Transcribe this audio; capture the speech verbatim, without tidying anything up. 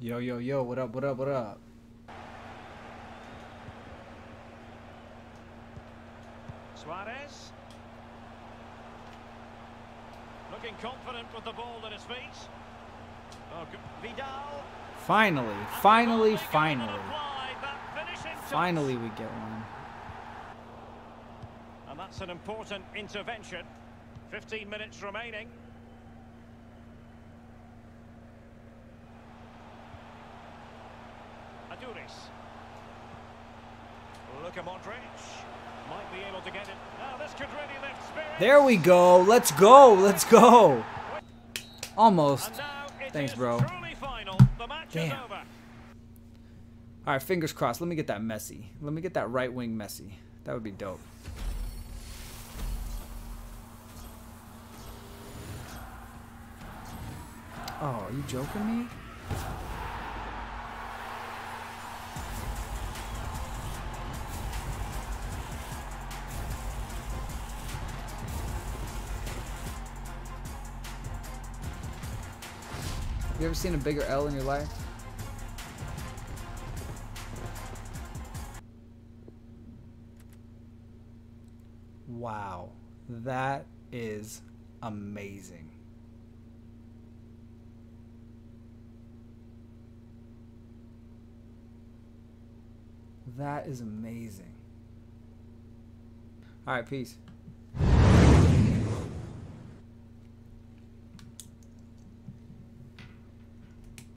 Yo, yo, yo, what up, what up, what up? Suarez. Looking confident with the ball at his feet. Oh, Vidal. Finally, finally, finally. Finally we get one. And that's an important intervention. fifteen minutes remaining. Aduris. Luka Modric might be able to get it. Now this could really lift spirits. There we go. Let's go. Let's go. Almost. Thanks, bro. Damn. All right, fingers crossed. Let me get that Messi. Let me get that right wing Messi. That would be dope. Oh, are you joking me? You ever seen a bigger L in your life? Wow, that is amazing. That is amazing. All right, peace.